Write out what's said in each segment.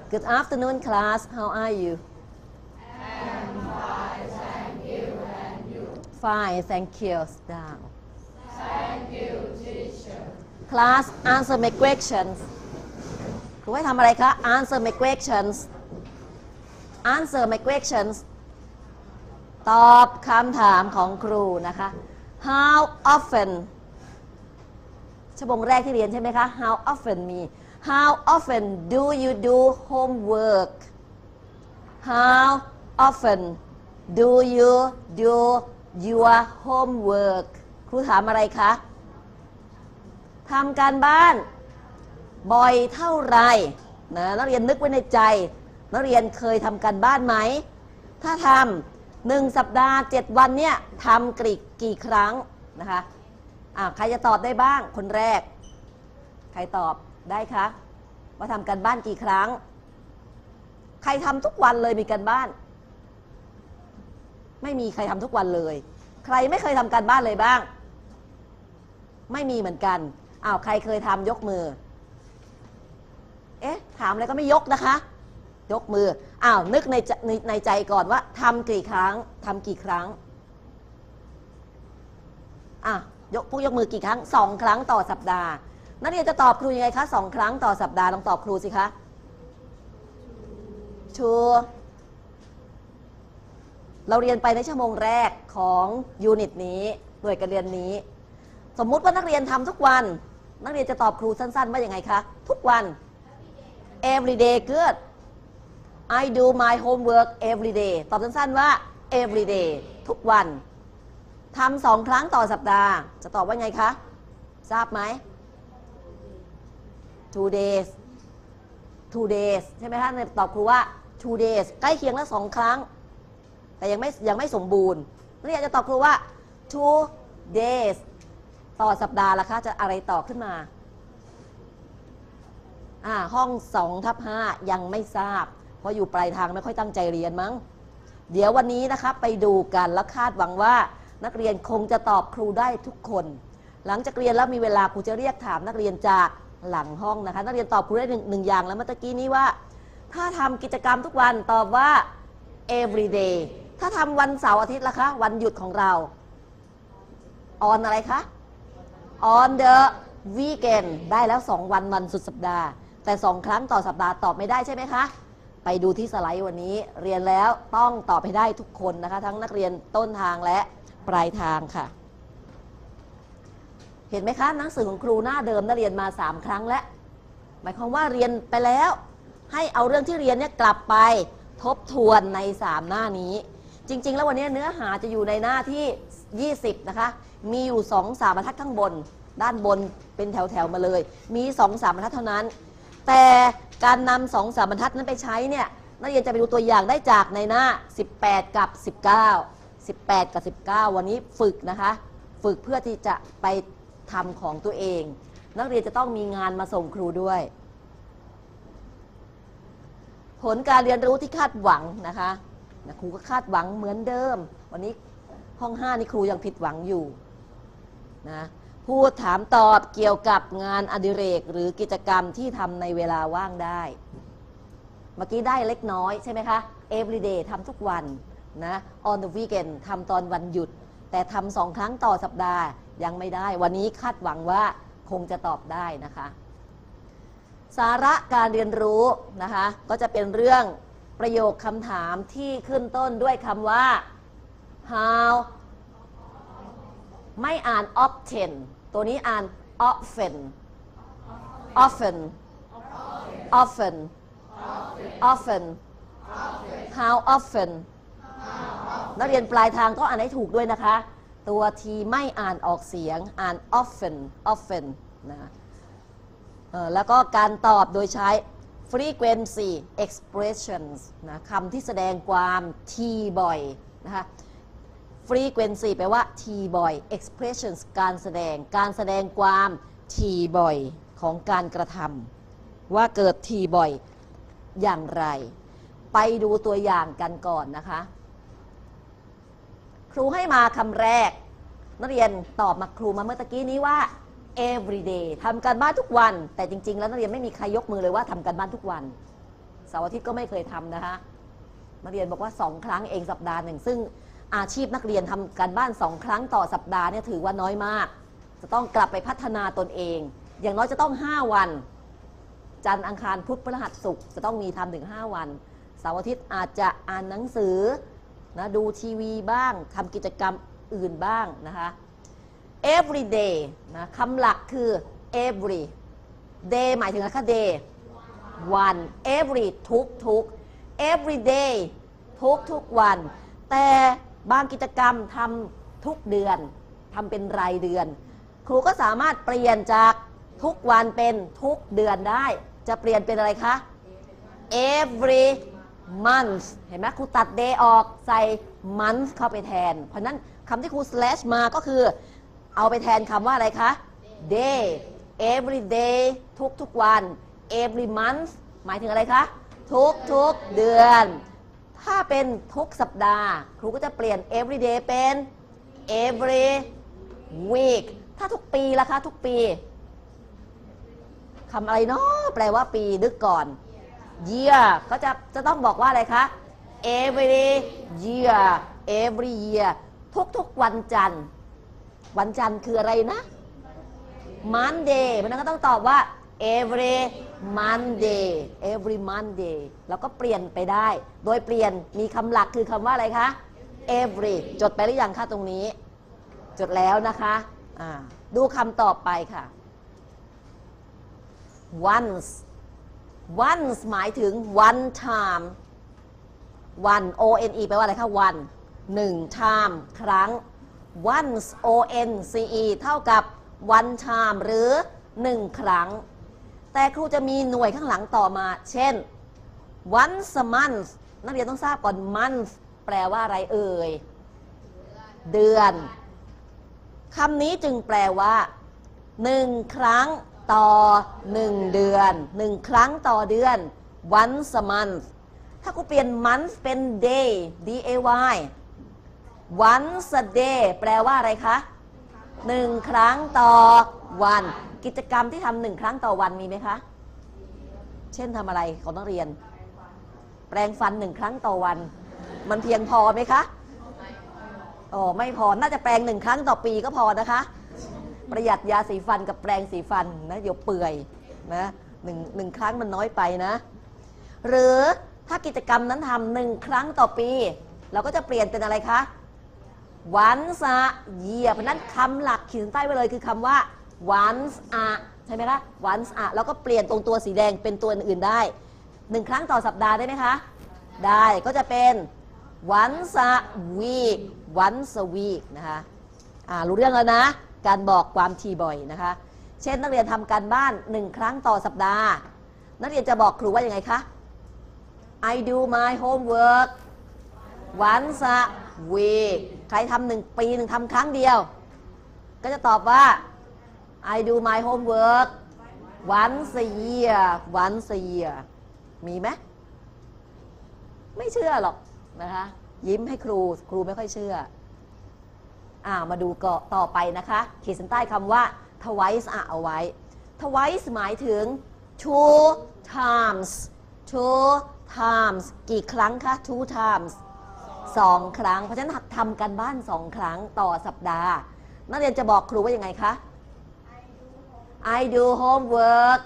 Good afternoon, class. How are you? I'm fine, thank you. And you? Fine, thank you. Sit down. Thank you, teacher. Class, answer my questions. ครูให้ทำอะไรคะ Answer my questions. Answer my questions. ตอบคำถามของครูนะคะ How often ชั่วโมงแรกที่เรียนใช่ไหมคะ How often มี How often do you do homework? How often do you do your homework? ครูถามอะไรคะทำการบ้านบ่อยเท่าไหร่นะนักเรียนนึกไว้ในใจนักเรียนเคยทำการบ้านไหมถ้าทำ1 สัปดาห์ 7 วันเนี่ยทำกี่ครั้งนะคะใครจะตอบได้บ้างคนแรกใครตอบได้คะว่าทำการบ้านกี่ครั้งใครทำทุกวันเลยมีการบ้านไม่มีใครทำทุกวันเลยใครไม่เคยทำการบ้านเลยบ้างไม่มีเหมือนกันใครเคยทำยกมือถามอะไรก็ไม่ยกนะคะยกมือนึกในใจก่อนว่าทำกี่ครั้งทำกี่ครั้งยกมือกี่ครั้ง2 ครั้งต่อสัปดาห์นักเรียนจะตอบครูยังไงคะ2 ครั้งต่อสัปดาห์ลองตอบครูสิคะชัวเราเรียนไปในชั่วโมงแรกของยูนิตนี้หน่วยการเรียนนี้สมมุติว่านักเรียนทำทุกวันนักเรียนจะตอบครูสั้นๆว่าอย่างไงคะทุกวัน every day good I do my homework every day ตอบสั้นๆว่า every day ทุกวันทำ2 ครั้งต่อสัปดาห์จะตอบว่าไงคะทราบไหม 2 days ใช่ไหมคะตอบครูว่า 2 days ใกล้เคียงแล้ว2 ครั้งแต่ยังไม่สมบูรณ์นักเรียนจะตอบครูว่า 2 days ต่อสัปดาห์ละคะจะอะไรต่อขึ้นมาห้อง2/5ยังไม่ทราบเพราะอยู่ปลายทางไม่ค่อยตั้งใจเรียนมั้งเดี๋ยววันนี้นะคะไปดูกันและคาดหวังว่านักเรียนคงจะตอบครูได้ทุกคนหลังจากเรียนแล้วมีเวลาครูจะเรียกถามนักเรียนจากหลังห้องนะคะนักเรียนตอบครูได้หนึ่งอย่างแล้วเมื่อกี้นี้ว่าถ้าทำกิจกรรมทุกวันตอบว่า every day ถ้าทำวันเสาร์อาทิตย์ล่ะคะวันหยุดของเรา on อะไรคะ on the weekend ได้แล้ว2 วันสุดสัปดาห์แต่2 ครั้งต่อสัปดาห์ตอบไม่ได้ใช่ไหมคะไปดูที่สไลด์วันนี้เรียนแล้วต้องตอบให้ได้ทุกคนนะคะทั้งนักเรียนต้นทางและปลายทางค่ะเห็นไหมคะหนังสือของครูหน้าเดิมนักเรียนมา3 ครั้งแล้วหมายความว่าเรียนไปแล้วให้เอาเรื่องที่เรียนเนี่ยกลับไปทบทวนใน3 หน้านี้จริงๆแล้ววันนี้เนื้อหาจะอยู่ในหน้าที่20นะคะมีอยู่2-3 บรรทัดข้างบนด้านบนเป็นแถวๆมาเลยมี2-3 บรรทัดเท่านั้นแต่การนำ2-3 บรรทัดนั้นไปใช้เนี่ยนักเรียนจะไปดูตัวอย่างได้จากในหน้า18 กับ 19วันนี้ฝึกนะคะฝึกเพื่อที่จะไปทำของตัวเองนักเรียนจะต้องมีงานมาส่งครูด้วยผลการเรียนรู้ที่คาดหวังนะคะครูก็คาดหวังเหมือนเดิมวันนี้ห้อง5นี่ครูยังผิดหวังอยู่นะพูดถามตอบเกี่ยวกับงานอดิเรกหรือกิจกรรมที่ทำในเวลาว่างได้เมื่อกี้ได้เล็กน้อยใช่ไหมคะ every day ทำทุกวันนะ on the weekend ทำตอนวันหยุดแต่ทำ2 ครั้งต่อสัปดาห์ยังไม่ได้วันนี้คาดหวังว่าคงจะตอบได้นะคะสาระการเรียนรู้นะคะก็จะเป็นเรื่องประโยคคำถามที่ขึ้นต้นด้วยคำว่า how ไม่อ่าน often ตัวนี้อ่าน often how often นักเรียนปลายทางก็อ่านให้ถูกด้วยนะคะตัวทีไม่อ่านออกเสียงอ่าน often นะแล้วก็การตอบโดยใช้ frequency expressions นะคำที่แสดงความทีบ่อยนะคะ frequency แปลว่าทีบ่อย expressions การแสดงความทีบ่อยของการกระทำว่าเกิดทีบ่อยอย่างไรไปดูตัวอย่างกันก่อนนะคะครูให้มาคำแรกนักเรียนตอบมาครูมาเมื่อตะกี้นี้ว่า every day ทำการบ้านทุกวันแต่จริงๆแล้วนักเรียนไม่มีใครยกมือเลยว่าทำการบ้านทุกวันเสาร์อาทิตย์ก็ไม่เคยทำนะคะนักเรียนบอกว่า2ครั้งเองสัปดาห์หนึ่งซึ่งอาชีพนักเรียนทำการบ้าน2ครั้งต่อสัปดาห์เนี่ยถือว่าน้อยมากจะต้องกลับไปพัฒนาตนเองอย่างน้อยจะต้อง5วันจันทร์อังคารพุธพฤหัสศุกร์จะต้องมีทำถึง5วันเสาร์อาทิตย์อาจจะอ่านหนังสือนะดูทีวีบ้างทำกิจกรรมอื่นบ้างนะคะ every day นะคำหลักคือ every day หมายถึงอะไรคะ day one every ทุก every day ทุกวันแต่บางกิจกรรมทำทุกเดือนทำเป็นรายเดือนครูก็สามารถเปลี่ยนจากทุกวันเป็นทุกเดือนได้จะเปลี่ยนเป็นอะไรคะ every month เห็นไหมครูตัด day ออกใส่ month เข้าไปแทนเพราะนั้นคำที่ครู slash มาก็คือเอาไปแทนคำว่าอะไรคะ day every day ทุกวัน every month หมายถึงอะไรคะทุกเดือนถ้าเป็นทุกสัปดาห์ครูก็จะเปลี่ยน every day เป็น every week ถ้าทุกปีล่ะคะทุกปีคำอะไรเนาะแปลว่าปีนึกก่อน year ก็จะต้องบอกว่าอะไรคะ every year every year ทุกวันจันทร์วันจันทร์คืออะไรนะ Monday เพราะนั้นก็ต้องตอบว่า every Monday แล้วก็เปลี่ยนไปได้โดยเปลี่ยนมีคำหลักคือคำว่าอะไรคะ every จดไปหรือยังคะตรงนี้จดแล้วนะคะดูคำต่อไปค่ะ once หมายถึง one time one one แปลว่าอะไรคะ one 1 time ครั้ง once once เท่ากับ one time หรือ1ครั้งแต่ครูจะมีหน่วยข้างหลังต่อมาเช่น once a month นักเรียนต้องทราบก่อน month แปลว่าอะไรเอ่ยเดือนคำนี้จึงแปลว่า1ครั้งต่อ1เดือน1ครั้งต่อเดือน once a month ถ้าครูเปลี่ยน month เป็น day day once a day แปลว่าอะไรคะ1ครั้งต่อวันกิจกรรมที่ทำ1ครั้งต่อวันมีไหมคะเช่นทำอะไรของนักเรียนแปรงฟัน1ครั้งต่อวันมันเพียงพอไหมคะไม่พอน่าจะแปรง1ครั้งต่อปีก็พอนะคะประหยัดยาสีฟันกับแปรงสีฟันนะเดี๋ยวเปื่อยนะหนึ่งครั้งมันน้อยไปนะหรือถ้ากิจกรรมนั้นทำ1ครั้งต่อปีเราก็จะเปลี่ยนเป็นอะไรคะonce a year เพราะนั้นคำหลักขีดเส้นใต้ไว้เลยคือคำว่า once a ใช่ไหมคะ once a แล้วก็เปลี่ยนตรงตัวสีแดงเป็นตัวอื่นได้1ครั้งต่อสัปดาห์ได้ไหมคะได้ก็จะเป็น once a week นะคะรู้เรื่องแล้วนะการบอกความถี่บ่อยนะคะเช่นนักเรียนทำการบ้าน1ครั้งต่อสัปดาห์นักเรียนจะบอกครูว่ายังไงคะ I do my homework once a week ใครทำ1 ปีทำครั้งเดียวก็จะตอบว่า I do my homework once a year มีไหมไม่เชื่อหรอกนะคะยิ้มให้ครูไม่ค่อยเชื่อมาดูต่อไปนะคะขีดเส้นใต้คำว่า twice เอาไว้ twice หมายถึง two times กี่ครั้งคะ two times 2 ครั้งเพราะฉะนั้นทำกันบ้าน2ครั้งต่อสัปดาห์นักเรียนจะบอกครูว่ายังไงคะ I do homework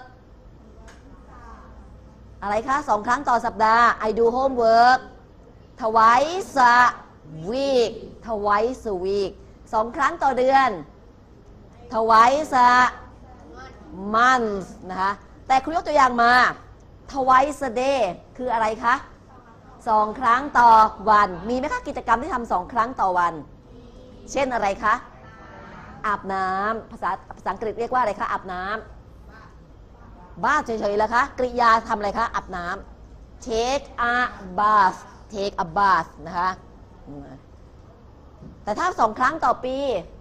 อะไรคะ2ครั้งต่อสัปดาห์ I do homework twice a week 2 ครั้งต่อเดือน twice a month นะคะแต่ครูยกตัวอย่างมา twice a day คืออะไรคะ2 ครั้งต่อวันมีไหมคะกิจกรรมที่ทำ2 ครั้งต่อวันเช่นอะไรคะอาบน้ำภาษาอังกฤษเรียกว่าอะไรคะอาบน้ำบ้าเฉยๆแล้วคะกริยาทำอะไรคะอาบน้ำ take a bath นะคะแต่ถ้า2 ครั้งต่อปี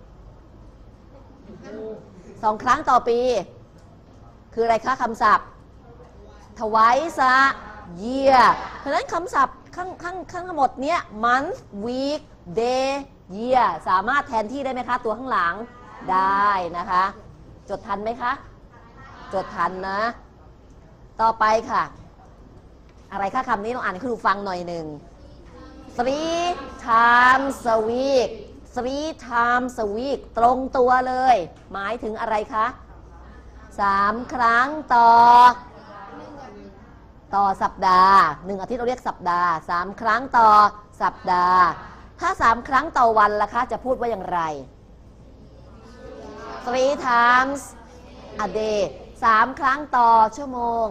2 ครั้งต่อปีคืออะไรคะคำศัพท์ twice a year เพราะฉะนั้นคำศัพท์ข้างหมดเนี้ย month week day year สามารถแทนที่ได้ไหมคะตัวข้างหลังได้นะคะจดทันไหมคะจดทันนะต่อไปค่ะอะไรคะคำนี้ลองอ่านให้คุณครูฟังหน่อยหนึ่ง three times a week three times a week ตรงตัวเลย หมายถึงอะไรคะ3 ครั้งต่อสัปดาห์1 อาทิตย์เราเรียกสัปดาห์3 ครั้งต่อสัปดาห์ถ้า3 ครั้งต่อวันล่ะคะจะพูดว่าอย่างไร three times a day 3 ครั้งต่อชั่วโมง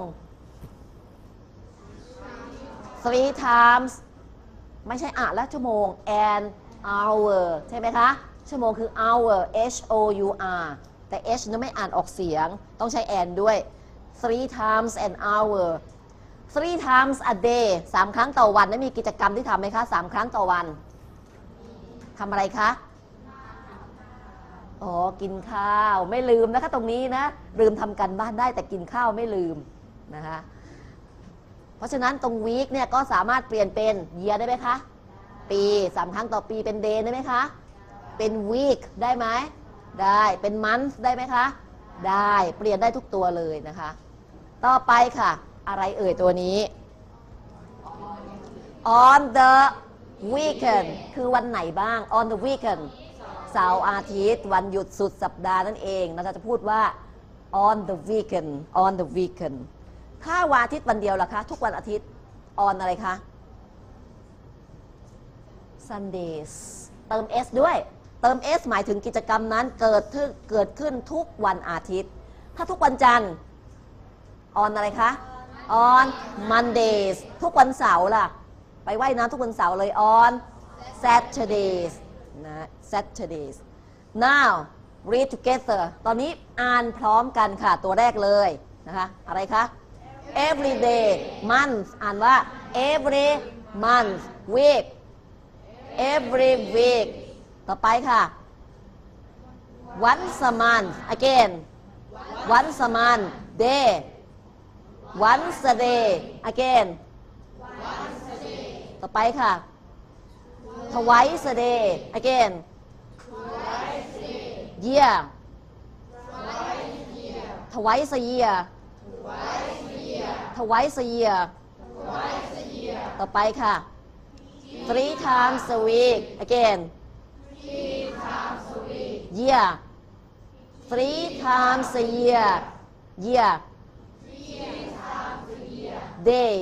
three times ไม่ใช่และชั่วโมง an hour ใช่ไหมคะชั่วโมงคือ hour h o u r แต่ h นั้นไม่อ่านออกเสียงต้องใช้ an ด้วย three times an hour three times a day 3 ครั้งต่อวันนั้นมีกิจกรรมที่ทำไหมคะ3 ครั้งต่อวันทำอะไรคะอ๋อกินข้าวไม่ลืมนะคะตรงนี้นะลืมทำกันบ้านได้แต่กินข้าวไม่ลืมนะคะเพราะฉะนั้นตรง week เนี่ยก็สามารถเปลี่ยนเป็น year ได้ไหมคะปี3 ครั้งต่อปีเป็น day ได้ไหมคะเป็น week ได้ไหมได้เป็น month ได้ไหมคะได้เปลี่ยนได้ทุกตัวเลยนะคะต่อไปค่ะอะไรเอ่ยตัวนี้ on the weekend คือวันไหนบ้าง on the weekend เสาร์อาทิตย์วันหยุดสุดสัปดาห์นั่นเองเราจะพูดว่า on the weekend on the weekend ถ้าวันอาทิตย์วันเดียวล่ะคะทุกวันอาทิตย์ on อะไรคะ Sundays เติม s ด้วยเติม s หมายถึงกิจกรรมนั้นเกิดขึ้นทุกวันอาทิตย์ถ้าทุกวันจันทร์ on อะไรคะ on Mondays ทุกวันเสาร์ล่ะไปว่ายน้ำทุกวันเสาร์เลย on Saturdays นะ Saturdays now read together ตอนนี้อ่านพร้อมกันค่ะตัวแรกเลยนะคะอะไรคะ every day month อ่านว่า every month week every week ต่อไปค่ะ once a month again once a month day once a day again ต่อไปค่ะ twice a day again year twice a year twice a year ต่อไปค่ะ three times a week again year three times a year year day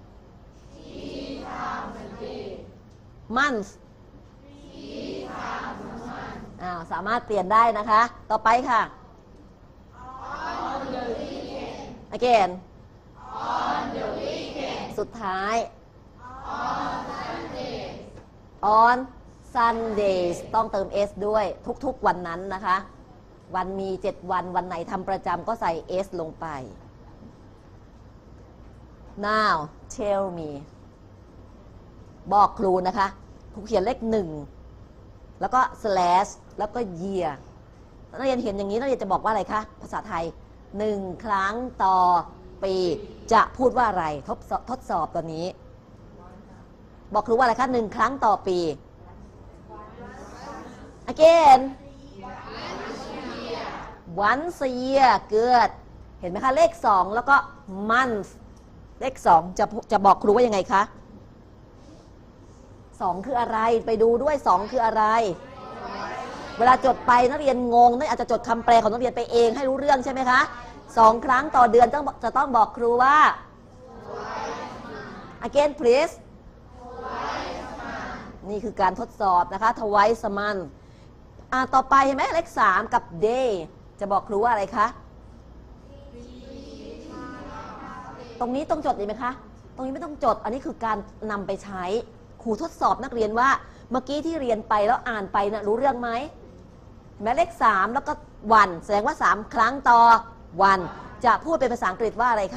month สามารถเปลี่ยนได้นะคะต่อไปค่ะ again สุดท้าย on Sundays ต้องเติม s ด้วยทุกๆวันนั้นนะคะวันมี7 วันวันไหนทำประจำก็ใส่ s ลงไป now tell me บอกครูนะคะครูเขียนเลข1แล้วก็ slash แล้วก็ year นักเรียนเห็นอย่างนี้นักเรียนจะบอกว่าอะไรคะภาษาไทย1 ครั้งต่อปีจะพูดว่าอะไรทดสอบตัวนี้บอกครูว่าอะไรคะ1 ครั้งต่อปี again once a year good เห็นไหมคะเลข2แล้วก็ month เลข2จะบอกครูว่ายังไงคะ2คืออะไรไปดูด้วย2คืออะไรเวลาจดไปนักเรียนงงนักอาจจะจดคำแปลของนักเรียนไปเองให้รู้เรื่องใช่ไหมคะ2 ครั้งต่อเดือนจะต้องบอกครูว่า again please นี่คือการทดสอบนะคะ twice a month ต่อไปเห็นไหมเลข3กับ day จะบอกครูว่าอะไรคะตรงนี้ต้องจดดีไหมคะตรงนี้ไม่ต้องจดอันนี้คือการนำไปใช้ครูทดสอบนักเรียนว่าเมื่อกี้ที่เรียนไปแล้วอ่านไปนะรู้เรื่องไหมแม้เลข3แล้วก็วันแสดงว่า3 ครั้งต่อวันจะพูดเป็นภาษาอังกฤษว่าอะไรคะ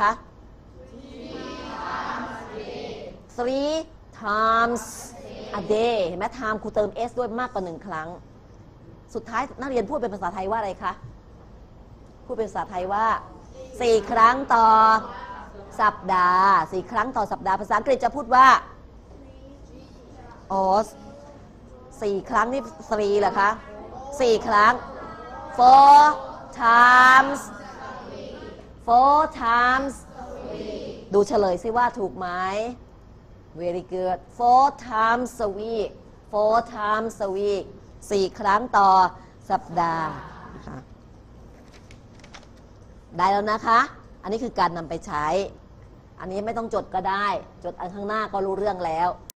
three times a day เห็นไหม time ครูเติม s ด้วยมากกว่า1 ครั้งสุดท้ายนักเรียนพูดเป็นภาษาไทยว่าอะไรคะพูดเป็นภาษาไทยว่า4 ครั้งต่อสัปดาห์4 ครั้งต่อสัปดาห์ภาษาอังกฤษจะพูดว่า4 ครั้งนี่ 3 เหรอคะ4 ครั้ง 4 times ดูเฉลยซิว่าถูกไหม very good 4 times a week 4 times a week 4 ครั้งต่อสัปดาห์นะคะได้แล้วนะคะ อันนี้คือการนำไปใช้ อันนี้ไม่ต้องจดก็ได้ จดอันข้างหน้าก็รู้เรื่องแล้ว